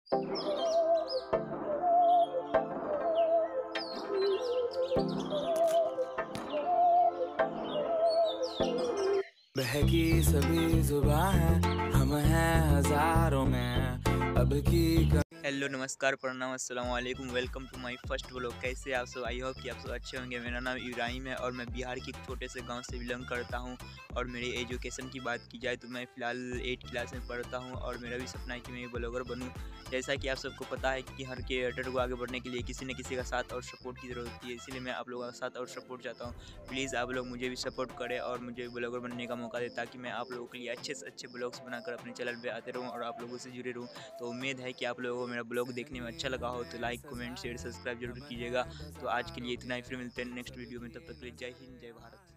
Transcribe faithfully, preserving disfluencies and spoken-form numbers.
बहकी सभी जुबां हैं, हम हैं हजारों में अब की। हेलो नमस्कार प्रणाम अस्सलाम वालेकुम, welcome to my first vlog. कैसे आप सब? आई होप कि आप सब अच्छे होंगे। मेरा नाम इब्राहिम है और मैं बिहार के एक छोटे से गांव से बिलोंग करता हूं। और मेरी एजुकेशन की बात की जाए तो मैं फ़िलहाल एट क्लास में पढ़ता हूं और मेरा भी सपना है कि मैं एक ब्लॉगर बनूं। जैसा कि आप सबको पता है कि हर क्रिएटर को आगे बढ़ने के लिए किसी न किसी का साथ और सपोर्ट की ज़रूरत होती है, इसीलिए मैं आप लोगों का साथ और सपोर्ट चाहता हूँ। प्लीज़ आप लोग मुझे भी सपोर्ट करें और मुझे ब्लॉगर बनने का मौका दें, ताकि मैं आप लोगों के लिए अच्छे से अच्छे ब्लॉग्स बनाकर अपने चैनल पे आते रहूँ और आप लोगों से जुड़े रहूँ। तो उम्मीद है कि आप लोगों को मेरा ब्लॉग देखने में अच्छा लगा हो तो लाइक कमेंट शेयर सब्सक्राइब जरूर कीजिएगा। तो आज के लिए इतना ही, फिर मिलते हैं नेक्स्ट वीडियो में। तब तक के लिए जय हिंद, जय भारत।